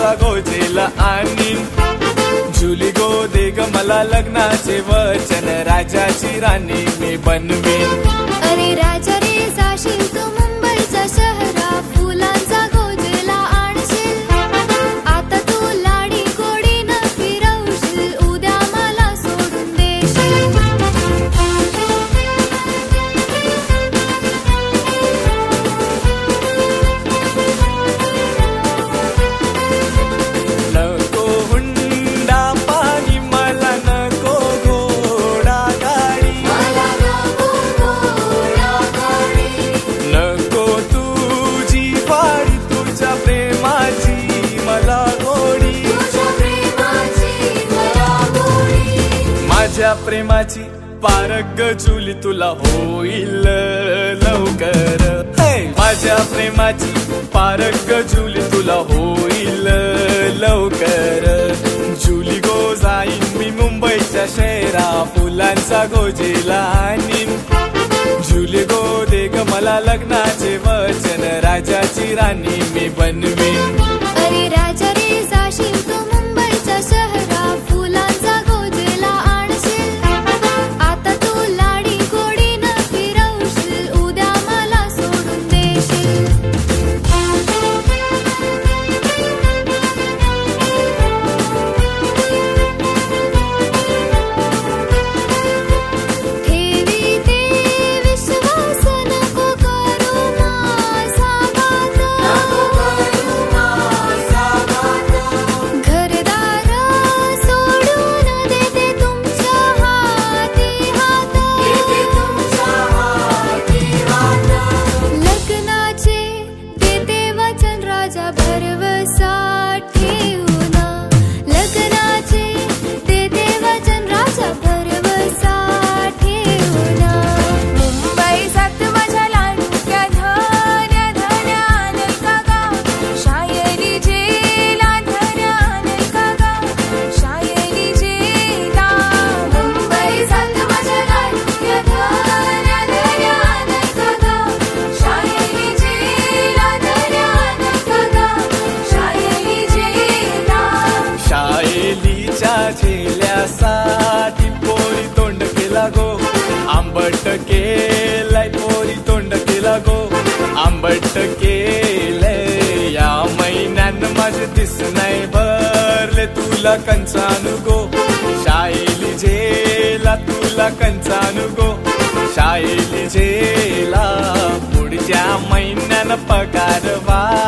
फुलांचा गोजेला आणि जुली गो दे ग मला लग्नाचे वचन, राजाची राणी मी बनवीन. अरे राजा रे जाशील तू मुंबईचा शहरा, फुलांचा गोजेला आणशील. आता तू लाडी गोडीनं फिरवशील, उद्या मला सोडून देशील. नको हुंडा पाणी मला, नको घोडा गाडी, नको तुझी वाडी, तुझ्या प्रेमाची मला गोडी. माझ्या प्रेमाची पारग जुली तुला होईल लवकर. माझ्या प्रेमाची पारग जुली तुला होईल लवकर. जुली गो जाईन मी मुंबईच्या शहरा, फुलांचा गोजेला आणीन. जुली गो दे ग मला लग्नाचे वचन, राजाची राणी मी बनवीन. अरे राजा रे जाशील तू मुंबईचा शहरा, फुलांचा गोजेला आणशील. आता तू लाडी गोडीनं फिरवशील, उद्या मला सोडून देशील. ठेवी ते विश्वास नको करू माझा घात. घरदार सोडून देते तुमच्या हाती हात. लग्नाचे देते वचन राजा भरवसा ठेवून. लग्नाचे देते वचन राजा भरवसा ठेवून. मुंबई सात माझ्या लाडक्या धन्या धन्या नाही का गा, शायरी जेला धन्या नाही का गा, शायरी जेला. मुंबई सात माझ्या लाडक्या धन्या धन्या नाही का गा, शायरी जेला धन्या नाही का गा, शायरी जेला. शायलीच्या झेल्यासाठी पोरी तोंड केला गो, आंबट केलंय पोरी तोंड केला गो, आंबट केलंय. या महिन्यानं माझं दिस नाही भरले तुला कंचानु गो, शायली झेला तुला कंचानु गो, शायली झेला. पुढच्या महिन्यानं पगार वा